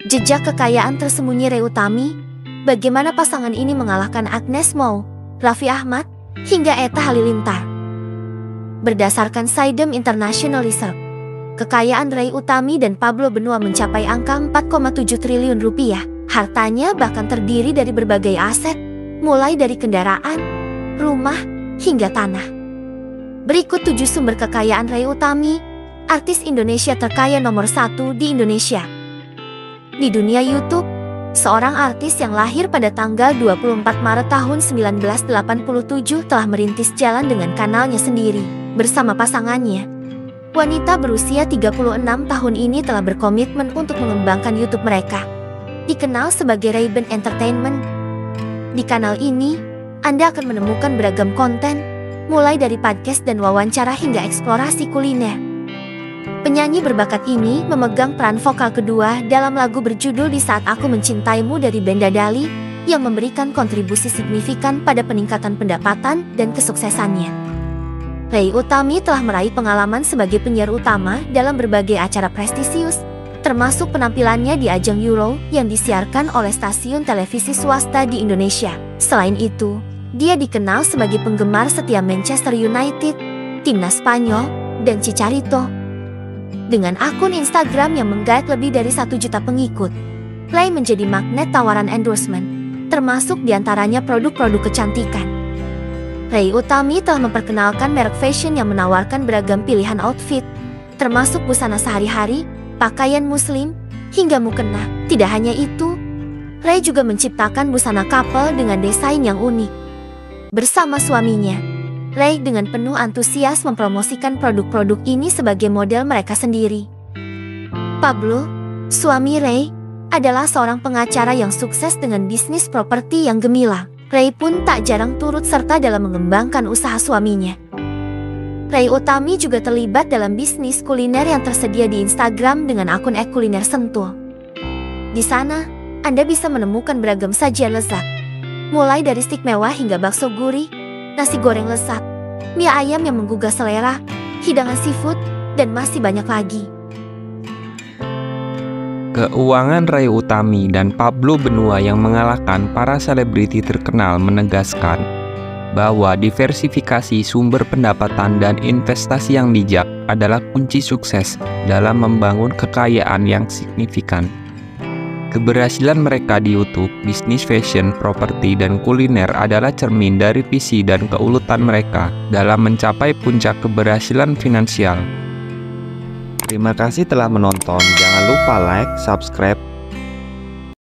Jejak kekayaan tersembunyi Ray Utami, bagaimana pasangan ini mengalahkan Agnes Mo, Raffi Ahmad, hingga Etta Halilintar. Berdasarkan Saidem International Research, kekayaan Ray Utami dan Pablo Benua mencapai angka 4,7 triliun rupiah. Hartanya bahkan terdiri dari berbagai aset, mulai dari kendaraan, rumah, hingga tanah. Berikut 7 sumber kekayaan Ray Utami, artis Indonesia terkaya nomor 1 di Indonesia. Di dunia YouTube, seorang artis yang lahir pada tanggal 24 Maret tahun 1987 telah merintis jalan dengan kanalnya sendiri, bersama pasangannya. Wanita berusia 36 tahun ini telah berkomitmen untuk mengembangkan YouTube mereka. Dikenal sebagai Ray-Ban Entertainment. Di kanal ini, Anda akan menemukan beragam konten, mulai dari podcast dan wawancara hingga eksplorasi kuliner. Penyanyi berbakat ini memegang peran vokal kedua dalam lagu berjudul Di Saat Aku Mencintaimu dari band Dadali, yang memberikan kontribusi signifikan pada peningkatan pendapatan dan kesuksesannya. Ray Utami telah meraih pengalaman sebagai penyiar utama dalam berbagai acara prestisius, termasuk penampilannya di ajang Euro yang disiarkan oleh stasiun televisi swasta di Indonesia. Selain itu, dia dikenal sebagai penggemar setia Manchester United, timnas Spanyol, dan Chicharito. Dengan akun Instagram yang menggait lebih dari 1 juta pengikut, Ray menjadi magnet tawaran endorsement, termasuk diantaranya produk-produk kecantikan. Ray Utami telah memperkenalkan merek fashion yang menawarkan beragam pilihan outfit, termasuk busana sehari-hari, pakaian muslim, hingga mukena. Tidak hanya itu, Ray juga menciptakan busana couple dengan desain yang unik. Bersama suaminya, Ray dengan penuh antusias mempromosikan produk-produk ini sebagai model mereka sendiri. Pablo, suami Ray, adalah seorang pengacara yang sukses dengan bisnis properti yang gemilang. Ray pun tak jarang turut serta dalam mengembangkan usaha suaminya. Ray Utami juga terlibat dalam bisnis kuliner yang tersedia di Instagram dengan akun @kuliner sentul. Di sana, Anda bisa menemukan beragam sajian lezat, mulai dari stik mewah hingga bakso gurih, nasi goreng lezat, mie ayam yang menggugah selera, hidangan seafood, dan masih banyak lagi. Keuangan Ray Utami dan Pablo Benua yang mengalahkan para selebriti terkenal menegaskan bahwa diversifikasi sumber pendapatan dan investasi yang bijak adalah kunci sukses dalam membangun kekayaan yang signifikan. Keberhasilan mereka di YouTube, bisnis fashion, properti, dan kuliner adalah cermin dari visi dan keuletan mereka dalam mencapai puncak keberhasilan finansial. Terima kasih telah menonton. Jangan lupa like, subscribe,